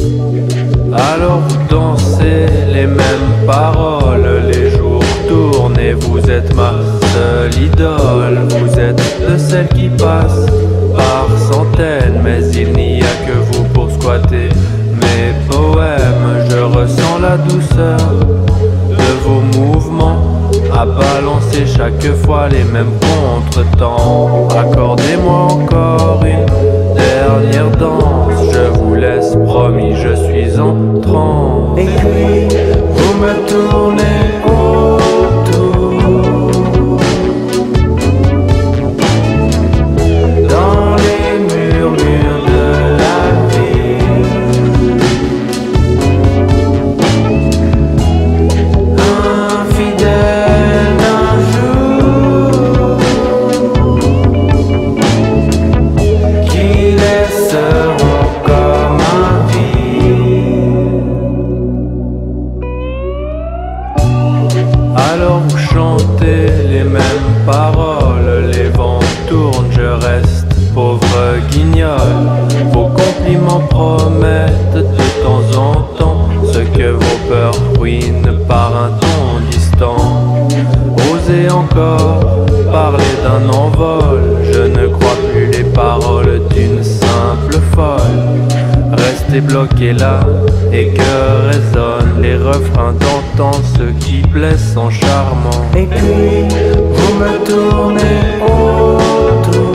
Alors vous dansez les mêmes paroles, les jours tournent et vous êtes ma seule idole. Vous êtes de celles qui passent par centaines, mais il n'y a que vous pour squatter mes poèmes. Je ressens la douceur de vos mouvements, à balancer chaque fois les mêmes contretemps. Accordez-moi encore une dernière danse, je vous laisse promis, je suis en transe. Et puis vous me tournez autour, dans les murmures de la ville, infidèle d'un jour qui laisseront comme un vide. Alors vous chantez les mêmes paroles, les vents tournent, je reste pauvre guignol. Vos compliments promettent de temps en temps ce que vos peurs ruinent par un ton distant. Osez encore parler d'un envol, je ne crois plus les paroles d'une simple folle. Restez bloqués là et que résonnent les refrains d'antan, ceux qui blessent en charmant. Et puis vous me tournez autour,